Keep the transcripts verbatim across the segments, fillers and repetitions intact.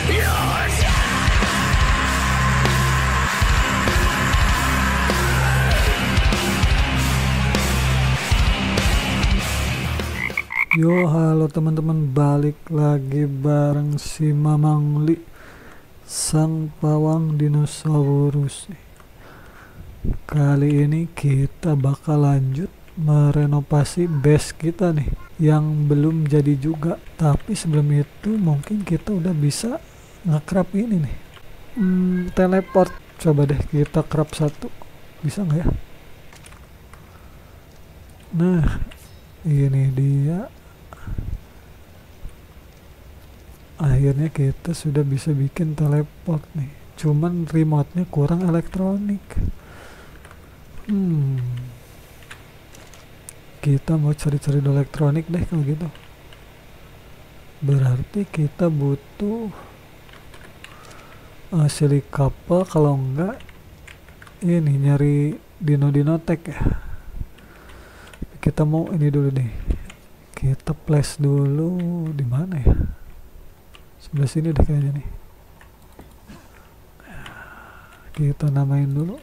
Yo, halo teman-teman, balik lagi bareng si Mamang Li, sang pawang dinosaurus. Kali ini kita bakal lanjut merenovasi base kita nih, yang belum jadi juga. Tapi sebelum itu mungkin kita udah bisa nge-craft ini nih, hmm, teleport. Coba deh kita craft satu, bisa nggak ya? Nah, ini dia. Akhirnya kita sudah bisa bikin teleport nih, cuman remote-nya kurang elektronik. Hmm, kita mau cari-cari elektronik deh kalau gitu. Berarti kita butuh uh, silikapa, kalau enggak ini nyari dino-dinotek ya. Kita mau ini dulu nih, kita place dulu di mana ya? Sebelah sini deh kayaknya nih. Kita namain dulu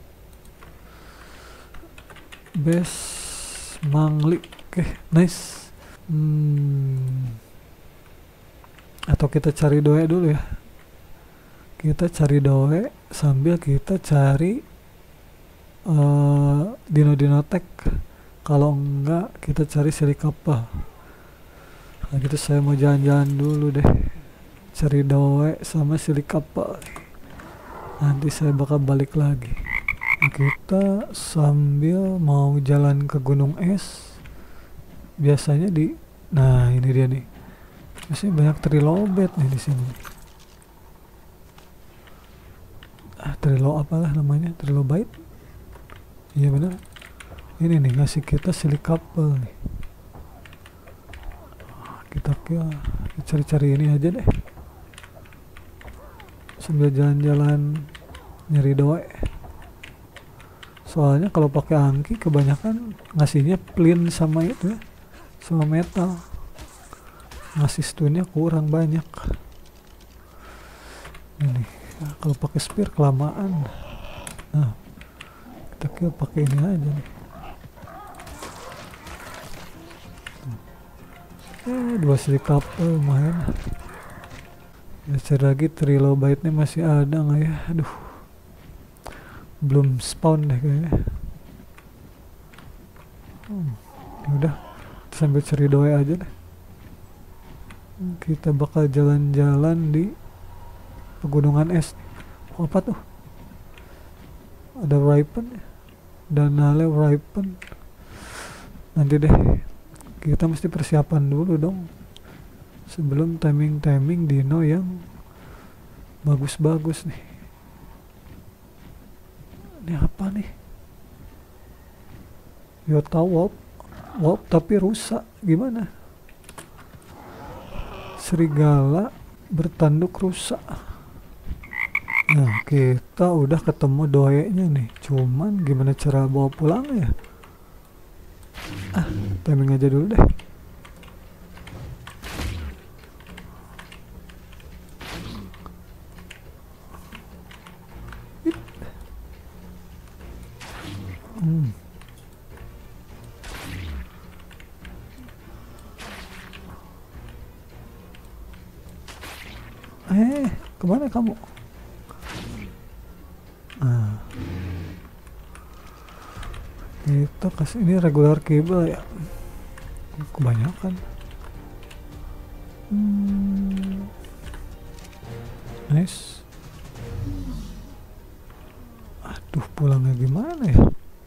base Mangli. Oke, okay, nice. Hmm. Atau kita cari doe dulu ya. Kita cari doe sambil kita cari uh, dino-dinotek. Kalau enggak kita cari silikapa. Nah gitu, saya mau jalan-jalan dulu deh, cari doe sama silikapa. Nanti saya bakal balik lagi. Nah, kita sambil mau jalan ke gunung es. Biasanya di, nah ini dia nih. Biasanya banyak trilobet nih di sini. Ah, trilo apalah namanya, trilobite. Iya benar. Ini nih ngasih kita silikapa nih. Kita cari-cari ini aja deh sambil jalan-jalan nyari doe. Soalnya kalau pakai angki kebanyakan ngasihnya plin sama itu ya, sama metal. Ngasih stunnya kurang banyak. Ini nah, kalau pakai spear kelamaan. Nah, kita kira pakai ini aja nih. Eh, dua silikapa lumayan. Ya, cari lagi trilobite nya masih ada nggak ya? Aduh, belum spawn deh kayaknya. Hmm, udah, sambil cari doe aja deh. Kita bakal jalan-jalan di pegunungan es. Oh, apa tuh? Ada ripen ya? Danale ripen. Nanti deh. Kita mesti persiapan dulu dong sebelum timing-timing dino yang bagus-bagus nih. Ini apa nih? Yota Warp, Warp tapi rusak. Gimana? Serigala bertanduk rusak. Nah, kita udah ketemu doe-nya nih. Cuman gimana cara bawa pulang ya? Ah, timing aja dulu deh. Hmm. Eh, kemana kamu? Ah. Kita kasih ini regular cable ya, kebanyakan. Hmm. Nice. Aduh, pulangnya gimana ya?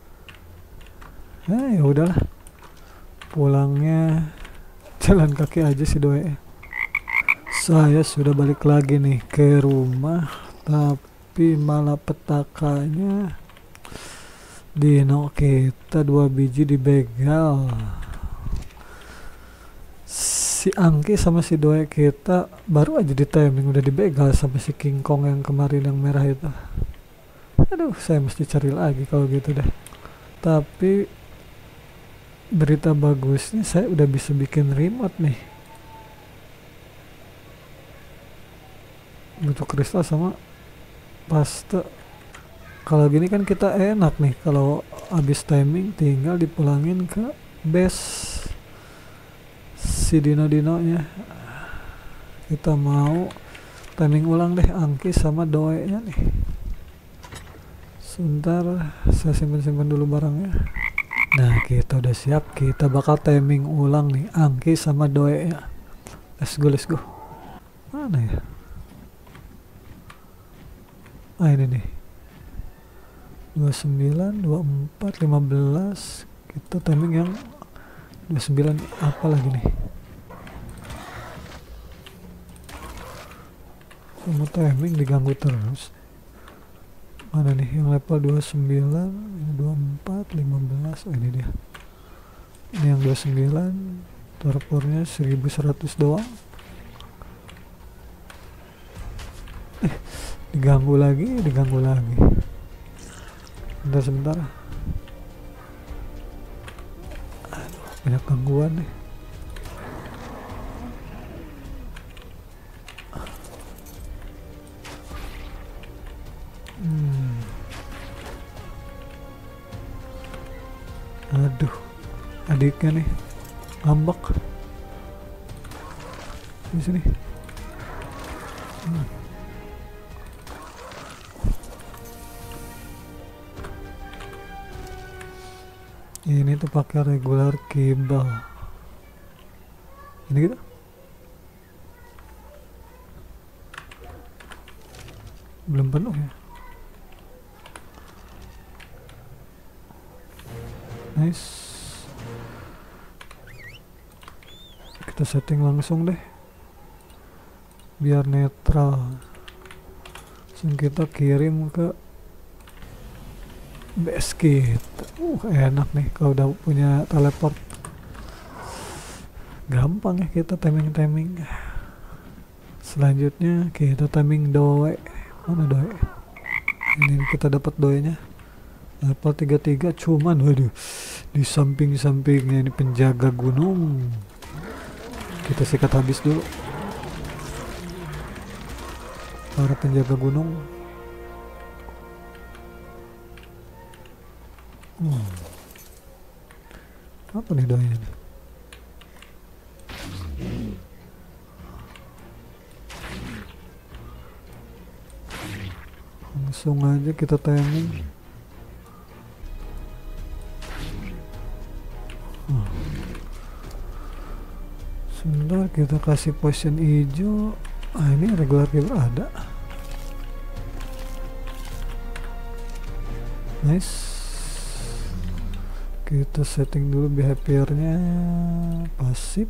Nah, ya udahlah, pulangnya jalan kaki aja sih doe. Saya sudah balik lagi nih ke rumah, tapi malah petakanya dino kita dua biji dibegal. Si Angki sama si doe kita baru aja di timing udah dibegal sama si King Kong yang kemarin yang merah itu. Aduh, saya mesti cari lagi kalau gitu deh. Tapi berita bagusnya saya udah bisa bikin remote nih. butuh kristal sama paste. Kalau gini kan kita enak nih, kalau habis timing tinggal dipulangin ke base si dino-dinonya. Kita mau timing ulang deh Angki sama Doe nya nih. Sebentar saya simpan-simpan dulu barangnya. Nah kita udah siap, kita bakal timing ulang nih Angki sama Doe nya. Let's go, let's go. Mana ya? Ah ini nih, dua puluh sembilan, dua puluh empat, lima belas. Kita timing yang dua puluh sembilan. Apa lagi nih? Semua timing diganggu terus. Mana nih yang level dua puluh sembilan, dua puluh empat, lima belas. Oh ini dia. Ini yang dua puluh sembilan, torpornya seribu seratus doang. Eh, diganggu lagi, diganggu lagi. Bentar sebentar. Aduh, banyak gangguan nih. Hmm. Aduh, adiknya nih ngambek di sini. Hmm. Ini tuh pakai regular cable. Ini gitu. Belum penuh ya. Nice. Kita setting langsung deh biar netral. Langsung kita kirim ke base kita. Uh enak nih kalau udah punya teleport. Gampang ya kita timing-timing. Selanjutnya kita timing Doe. Mana Doe? Ini kita dapat Doe nya level tiga puluh tiga, cuman waduh di samping-sampingnya ini penjaga gunung. Kita sikat habis dulu para penjaga gunung. Hmm. Apa nih Doe nya? Langsung aja kita timing. Hmm. Sebentar kita kasih potion hijau. Ah ini regular cable ada. Nice. Kita setting dulu behaviornya pasif.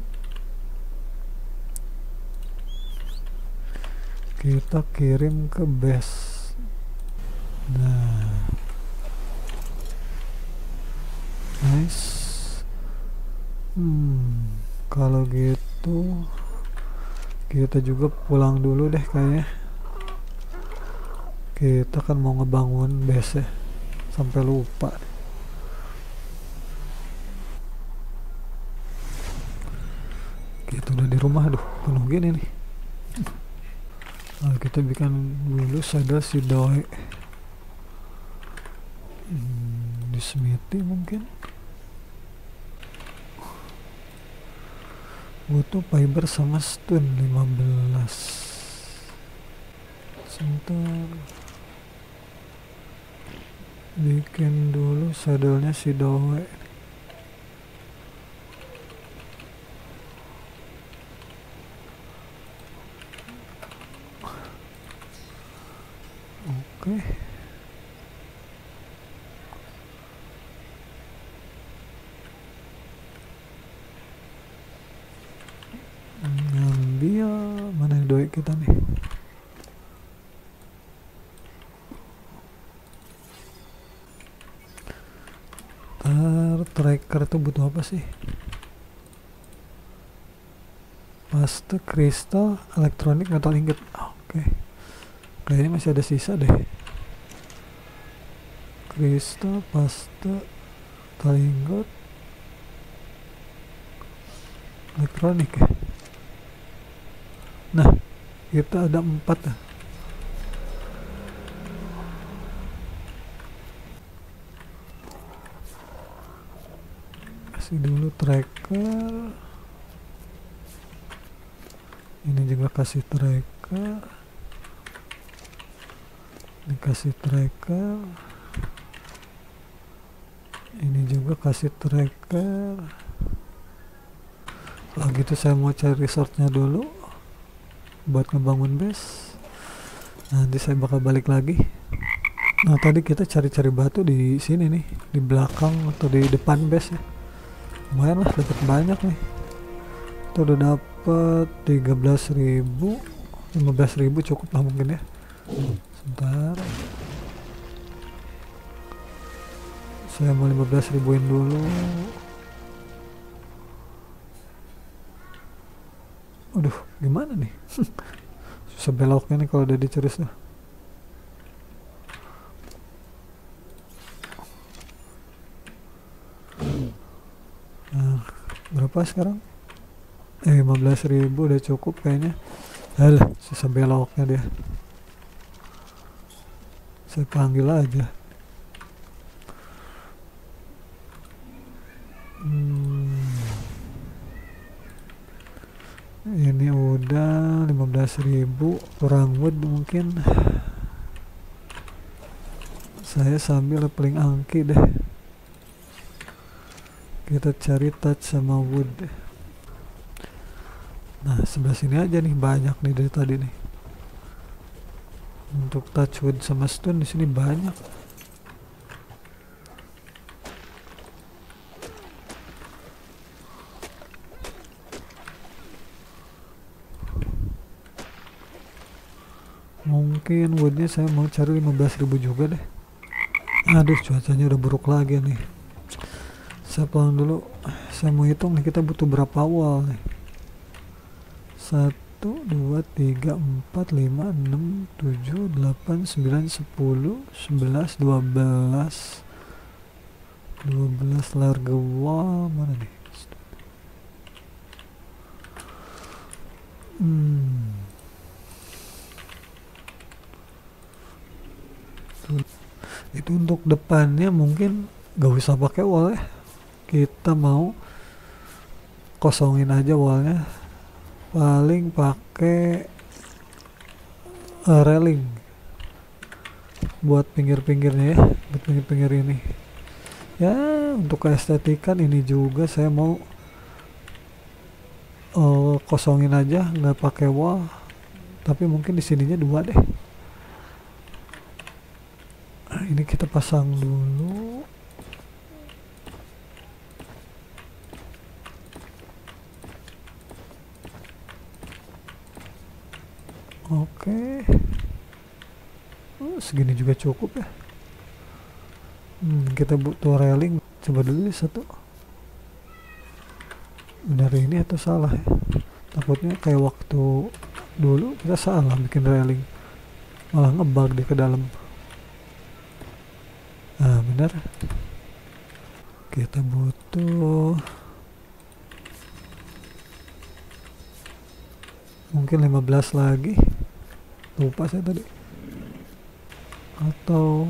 Kita kirim ke base. Nah, nice. Hmm, kalau gitu kita juga pulang dulu deh kayaknya. Kita kan mau ngebangun base ya, sampai lupa. Kita udah di rumah, aduh penuh gini nih. Nah, kita bikin dulu saja si Doe. Hmm, di Smithy mungkin butuh fiber sama stun lima belas. Sebentar, bikin dulu saddle-nya si Doe. Oke. Ngambil mana yang Doe kita nih? Tar tracker itu butuh apa sih? Paste, kristal, elektronik, metal ingot. Oke. Okay. Kayaknya masih ada sisa deh. Kristal, paste, metal ingot, elektronik ya. Nah, kita ada empat ya. kasih dulu tracker, ini juga kasih tracker, dikasih tracker, ini juga kasih tracker. Kalau gitu saya mau cari resortnya dulu buat ngebangun base, nanti saya bakal balik lagi. Nah tadi kita cari-cari batu di sini nih, di belakang atau di depan base ya, lumayan lah, dapat banyak nih. Kita udah dapet tiga belas ribu, lima belas ribu cukup lah mungkin ya. Sebentar, saya mau lima belas ribuin dulu. Aduh, gimana nih? Susah beloknya nih kalau udah dicurus tuh. Nah, berapa sekarang? Eh, lima belas ribu udah cukup kayaknya. Alah, susah beloknya dia. Saya panggil aja. Hmm. Ini udah lima belas ribu, kurang wood mungkin. Saya sambil leveling angki deh. Kita cari touch sama wood. Nah sebelah sini aja nih, banyak nih dari tadi nih. Untuk touch wood sama stone di sini banyak. Mungkin woodnya saya mau cari lima belas ribu juga deh. Aduh, cuacanya udah buruk lagi nih. Saya pulang dulu. Saya mau hitung nih, kita butuh berapa wall nih. Satu, dua, tiga, empat, lima, enam, tujuh, delapan, sembilan, sepuluh, sebelas, dua belas, dua belas large wall. Mana nih? Hmm. Itu untuk depannya mungkin gak usah pakai wall ya, kita mau kosongin aja wallnya, paling pakai uh, railing buat pinggir-pinggirnya ya, buat pinggir-pinggir ini ya, untuk keestetikan. Ini juga saya mau uh, kosongin aja, nggak pakai wall, tapi mungkin di sininya dua deh. Ini kita pasang dulu. Oke. Oh, segini juga cukup ya. Hmm, kita butuh railing. Coba dulu satu. Benar ini atau salah ya? Takutnya kayak waktu dulu kita salah bikin railing, malah ngebug di ke dalam. Nah benar, kita butuh mungkin lima belas lagi, lupa saya tadi, atau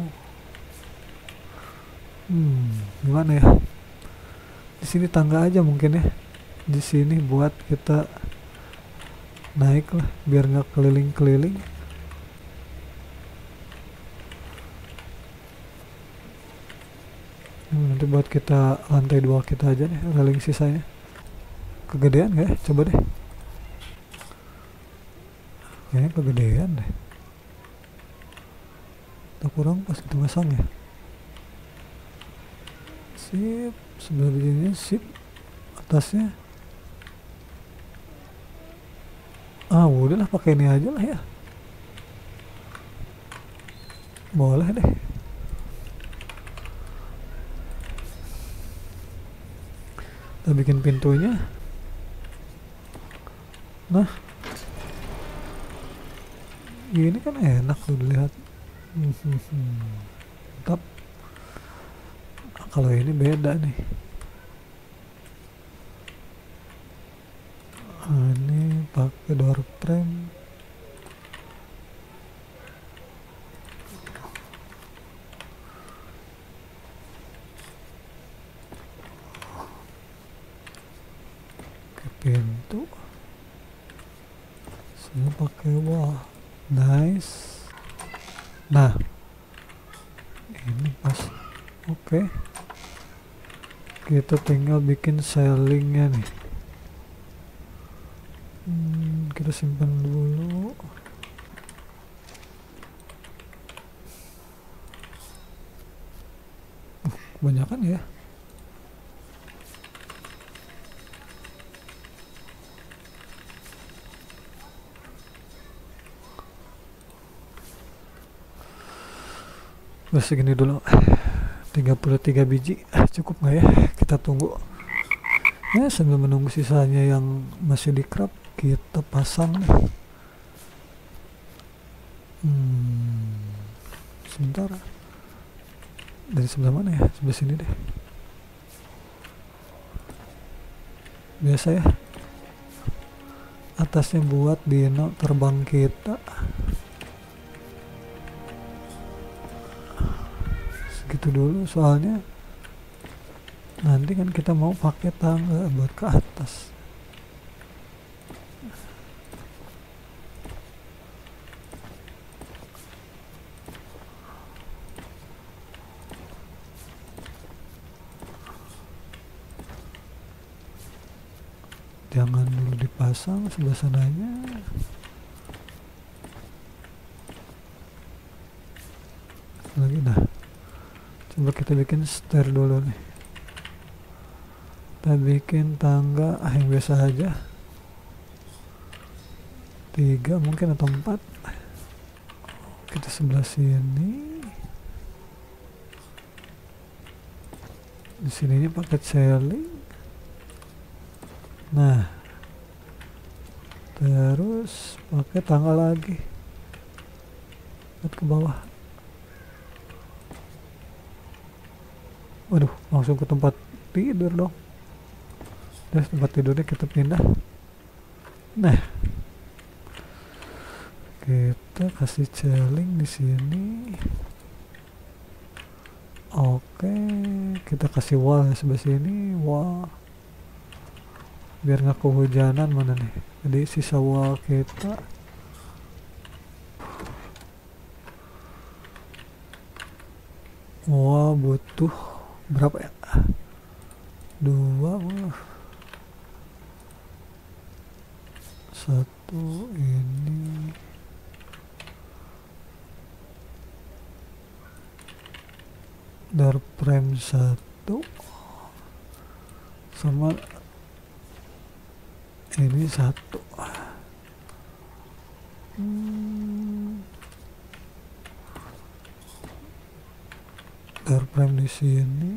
hmm gimana ya, di sini tangga aja mungkin ya, di sini buat kita naik lah biar nggak keliling-keliling. Nanti buat kita lantai dua kita aja nih, railing sisanya. Kegedean gak ya? Coba deh. Kayaknya kegedean deh. Tak kurang pas kita masang ya. Sip, sebelah begini sip. Atasnya. Ah, udahlah pakai ini aja lah ya. Boleh deh. Kita bikin pintunya. Nah, ini kan enak tuh dilihat. Mantap. Nah, kalau ini beda nih. Nah, ini pakai door frame. saya pakai wall. Nice. Nah ini pas. Oke, kita tinggal bikin ceilingnya nih. hmm, kita simpan dulu. uh, kebanyakan ya. Udah segini dulu, tiga puluh tiga biji. Cukup nggak ya? Kita tunggu ya, sambil menunggu sisanya yang masih di craft kita pasang nih. hmm, sebentar, dari sebelah mana ya? Sebelah sini deh, biasa ya. Atasnya buat dino terbang kita. Segitu dulu, soalnya nanti kan kita mau pakai tangga buat ke atas. Jangan dulu dipasang sebelah sananya. Lagi nah. Coba kita bikin stair dulu nih. Kita bikin tangga ah, yang biasa aja. Tiga mungkin atau empat. Kita sebelah sini. Di sininya pakai ceiling. Nah, terus pakai tangga lagi buat ke bawah. Waduh, langsung ke tempat tidur dong. Terus tempat tidurnya kita pindah. Nah, kita kasih ceiling di sini. Oke, kita kasih wall ya sebelah sini. Wall biar nggak kehujanan. Mana nih? Jadi sisa wall kita. Wall butuh berapa ya? Dua. Wah. Satu ini. Door frame satu. Sama ini satu. Hmm. Door frame di sini.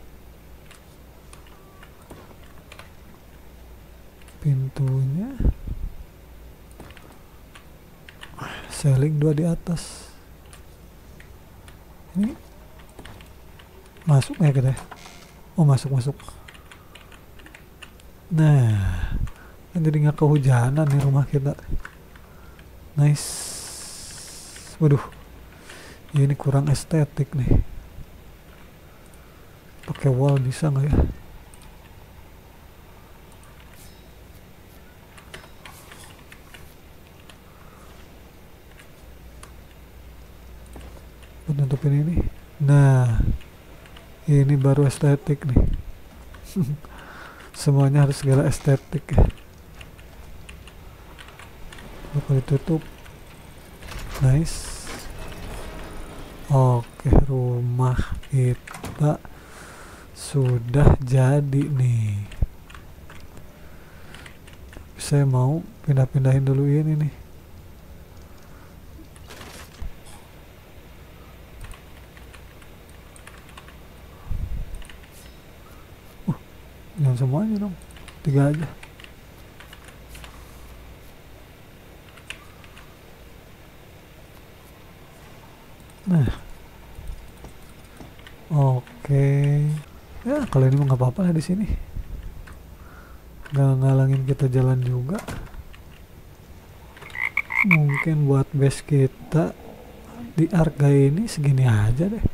Pintunya. Ceiling dua di atas. Ini masuk ya kita? Oh masuk masuk. Nah, kan jadi nggak kehujanan nih rumah kita. Nice. Waduh, ya ini kurang estetik nih. Pakai wall bisa nggak ya? Buat nutupin ini. Nah, ini baru estetik nih. Semuanya harus segala estetik ya. Bakal ditutup. Nice. Oke, rumah kita sudah jadi nih. Saya mau pindah-pindahin dulu ini nih. Jangan semuanya dong, tiga aja. Nah, oke. Ya kalau ini mah nggak apa-apa lah di sini. Nggak ngalangin kita jalan juga. Mungkin buat base kita di harga ini segini aja deh.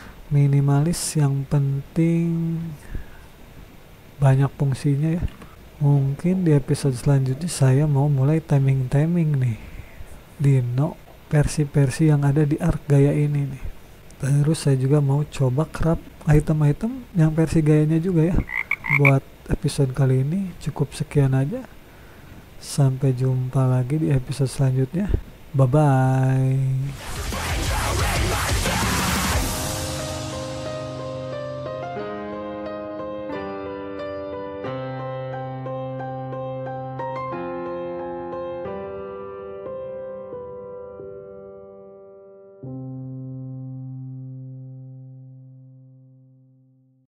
Minimalis, yang penting banyak fungsinya ya. Mungkin di episode selanjutnya saya mau mulai timing-timing nih Dino versi-versi yang ada di Arc Gaia ini nih. Terus saya juga mau coba craft item-item yang versi gayanya juga ya. Buat episode kali ini cukup sekian aja. Sampai jumpa lagi di episode selanjutnya. Bye bye.